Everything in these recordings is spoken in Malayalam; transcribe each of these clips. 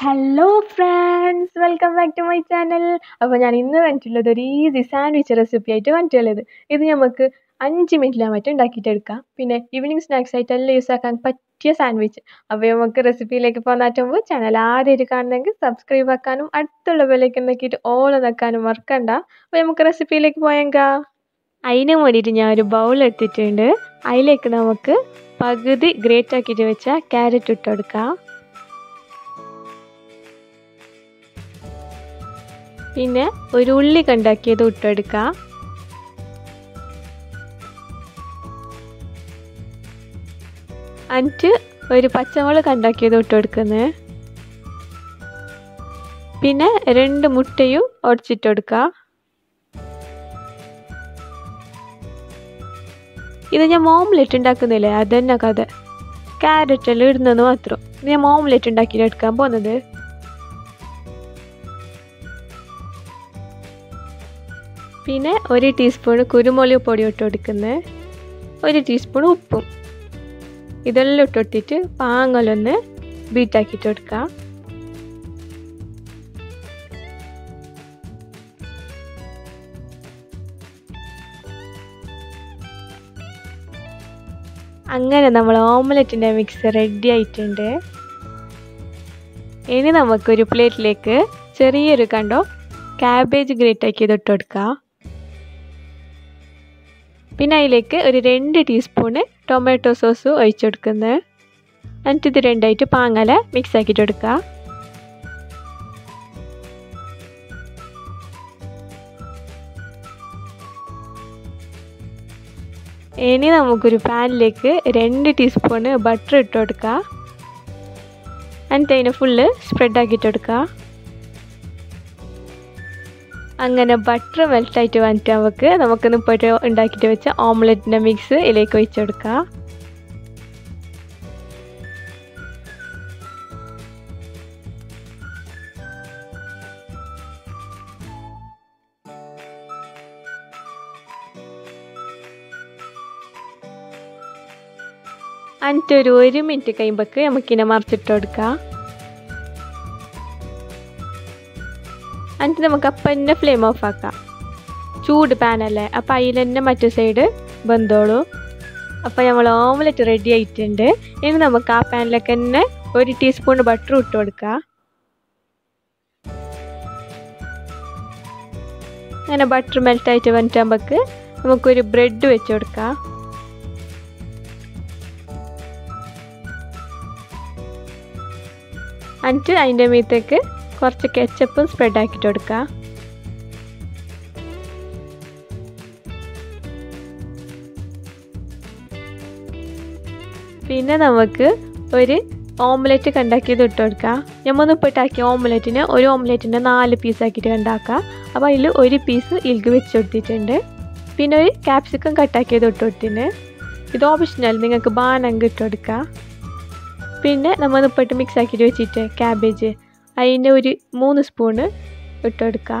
Hello friends, welcome back to my channel. അപ്പോൾ ഞാൻ ഇന്ന് വന്നിട്ടുള്ളത് ഒരു ഈസി സാൻഡ്വിച്ച് റെസിപ്പി ആയിട്ട് വന്നിട്ടുള്ളത്. ഇത് നമുക്ക് 5 മിനിറ്റിലായിട്ട് ഉണ്ടാക്കിയിട്ടെടുക്കാം. പിന്നെ ഈവനിങ് സ്നാക്സ് ആയിട്ട് എല്ലാം യൂസ് ആക്കാൻ പറ്റിയ സാൻഡ്വിച്ച്. അപ്പോൾ നമുക്ക് റെസിപ്പിയിലേക്ക് പോകുമ്പോൾ ചാനൽ ആദ്യമായിട്ട് കാണണമെങ്കിൽ സബ്സ്ക്രൈബ് ആക്കാനും അടുത്തുള്ള ബെല്ലൈക്കൺ നോക്കിയിട്ട് ഓൾ നിൽക്കാനും മറക്കണ്ട. അപ്പോൾ നമുക്ക് റെസിപ്പിയിലേക്ക് പോയെങ്കാ. അതിന് വേണ്ടിയിട്ട് ഞാൻ ഒരു ബൗൾ എടുത്തിട്ടുണ്ട്. അതിലേക്ക് നമുക്ക് പകുതി ഗ്രേറ്റ് ആക്കിയിട്ട് വെച്ച ക്യാരറ്റ് ഇട്ടെടുക്കാം. പിന്നെ ഒരു ഉള്ളി കണ്ടാക്കിയത് ഇട്ടെടുക്കാം. എന്നിട്ട് ഒരു പച്ചമുളക് കണ്ടാക്കിയത് ഇട്ടെടുക്കുന്നത്. പിന്നെ 2 മുട്ടയും ഉടച്ചിട്ടെടുക്കാം. ഇത് ഞാൻ ഓംലെറ്റ് ഉണ്ടാക്കുന്നില്ലേ, അതന്നെ കഥ. ക്യാരറ്റ് എല്ലാം ഇടുന്നത് മാത്രം. ഇത് ഞാൻ ഓംലെറ്റ് ഉണ്ടാക്കിയിട്ട് എടുക്കാൻ പോകുന്നത്. പിന്നെ 1 ടീസ്പൂൺ കുരുമുളക് പൊടി ഇട്ടെടുക്കുന്നത്, 1 ടീസ്പൂൺ ഉപ്പും ഇതെല്ലാം ഇട്ടെടുത്തിട്ട് പാങ്ങലൊന്ന് ബീറ്റാക്കിയിട്ട് എടുക്കാം. അങ്ങനെ നമ്മൾ ഓംലെറ്റിൻ്റെ മിക്സ് റെഡി ആയിട്ടുണ്ട്. ഇനി നമുക്കൊരു പ്ലേറ്റിലേക്ക് ചെറിയൊരു കണ്ടോ ക്യാബേജ് ഗ്രേറ്റ് ആക്കിയത് ഇട്ടെടുക്കാം. പിന്നെ അതിലേക്ക് ഒരു 2 ടീസ്പൂണ് ടൊമാറ്റോ സോസ് ഒഴിച്ചെടുക്കുന്നത്. എന്നിട്ട് ഇത് രണ്ടായിട്ട് പാങ്ങല മിക്സ് ആക്കിയിട്ട് എടുക്കുക. ഇനി നമുക്കൊരു പാനിലേക്ക് 2 ടീസ്പൂണ് ബട്ടർ ഇട്ട് കൊടുക്കുക. എന്നിട്ട് അതിനെ ഫുള്ള് സ്പ്രെഡ് ആക്കിയിട്ട് എടുക്കുക. അങ്ങനെ ബട്ടർ മെൽറ്റായിട്ട് വന്നിട്ട് നമുക്കൊന്ന് ഇപ്പോൾ ഉണ്ടാക്കിയിട്ട് വെച്ച ഓംലെറ്റിൻ്റെ മിക്സ് ഇതിലേക്ക് ഒഴിച്ചെടുക്കാം. എന്നിട്ട് ഒരു 1 മിനിറ്റ് കഴിയുമ്പോഴേക്ക് നമുക്കിനെ മറിച്ചിട്ട് കൊടുക്കാം. എന്നിട്ട് നമുക്ക് അപ്പം തന്നെ ഫ്ലെയിം ഓഫ് ആക്കാം. ചൂട് പാനല്ലേ, അപ്പം അതിൽ തന്നെ മറ്റേ സൈഡ് വെന്തോളൂ. അപ്പം നമ്മൾ ഓംലെറ്റ് റെഡി ആയിട്ടുണ്ട്. ഇനി നമുക്ക് ആ പാനിലേക്ക് തന്നെ 1 ടീസ്പൂൺ ബട്ടർ ഇട്ട് കൊടുക്കാം. അങ്ങനെ ബട്ടർ മെൽറ്റായിട്ട് വന്നിട്ടാകുമ്പോഴേക്ക് നമുക്കൊരു ബ്രെഡ് വെച്ച് കൊടുക്കാം. എന്നിട്ട് അതിൻ്റെ മീത്തേക്ക് കുറച്ച് കെച്ചപ്പും സ്പ്രെഡ് ആക്കിയിട്ട് കൊടുക്കുക. പിന്നെ നമുക്ക് ഒരു ഓംലെറ്റ് കണ്ടാക്കിയത് ഇട്ട് കൊടുക്കാം. നമ്മൾ ഇപ്പിട്ടാക്കിയ ഓംലെറ്റിന് ഒരു ഓംലെറ്റിൻ്റെ 4 പീസാക്കിയിട്ട് കണ്ടാക്കാം. അപ്പോൾ അതിൽ 1 പീസ് ഇൽക്ക് വെച്ച് കൊടുത്തിട്ടുണ്ട്. പിന്നെ ഒരു ക്യാപ്സിക്കം കട്ടാക്കിയത് ഇട്ട് കൊടുത്തിന്. ഇത് ഓപ്ഷണൽ, നിങ്ങൾക്ക് ബാനങ്ക് ഇട്ട് കൊടുക്കുക. പിന്നെ നമ്മൾ ഇപ്പിട്ട് മിക്സ് ആക്കിയിട്ട് വെച്ചിട്ട് ക്യാബേജ് അതിൻ്റെ ഒരു 3 സ്പൂണ് ഇട്ടെടുക്കുക.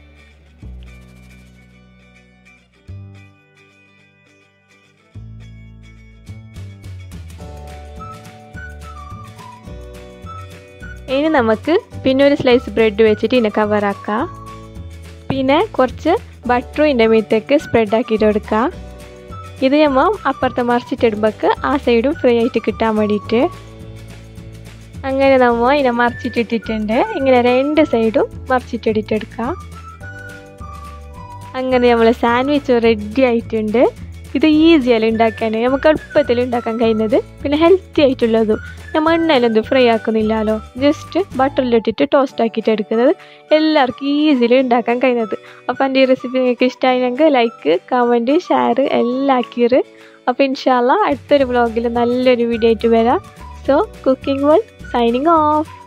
ഇനി നമുക്ക് പിന്നെ ഒരു സ്ലൈസ് ബ്രെഡ് വെച്ചിട്ട് ഇതിനെ കവറാക്കാം. പിന്നെ കുറച്ച് ബട്ടറും ഇതിൻ്റെ മീത്തേക്ക് സ്പ്രെഡ് ആക്കിയിട്ട് എടുക്കുക. ഇത് നമ്മൾ അപ്പുറത്തെ മറിച്ചിട്ടിടുമ്പോഴേക്ക് ആ സൈഡും ഫ്രൈ ആയിട്ട് കിട്ടാൻ വേണ്ടിയിട്ട്. അങ്ങനെ നമ്മൾ ഇതിനെ മറിച്ചിട്ടിട്ടിട്ടുണ്ട്. ഇങ്ങനെ 2 സൈഡും മറിച്ചിട്ടിട്ടെടുക്കാം. അങ്ങനെ നമ്മൾ സാൻഡ്വിച്ച് റെഡി ആയിട്ടുണ്ട്. ഇത് ഈസിയല്ല ഉണ്ടാക്കാൻ, നമുക്ക് എളുപ്പത്തിൽ ഉണ്ടാക്കാൻ കഴിയുന്നത്. പിന്നെ ഹെൽത്തി ആയിട്ടുള്ളതും. നമ്മൾ എണ്ണയിലൊന്നും ഫ്രൈ ആക്കുന്നില്ലല്ലോ, ജസ്റ്റ് ബട്ടറിലിട്ടിട്ട് ടോസ്റ്റ് ആക്കിയിട്ട് എടുക്കുന്നത്. എല്ലാവർക്കും ഈസിയിൽ ഉണ്ടാക്കാൻ കഴിയുന്നത്. അപ്പോൾ എൻ്റെ ഈ റെസിപ്പി നിങ്ങൾക്ക് ഇഷ്ടമായെങ്കിൽ ലൈക്ക്, കമൻറ്റ്, ഷെയർ എല്ലാം ആക്കിയത്. അപ്പോൾ ഇൻഷാ അല്ലാഹ് അടുത്തൊരു വ്ളോഗിൽ നല്ലൊരു വീഡിയോ ആയിട്ട് വരാം. So cooking world signing off.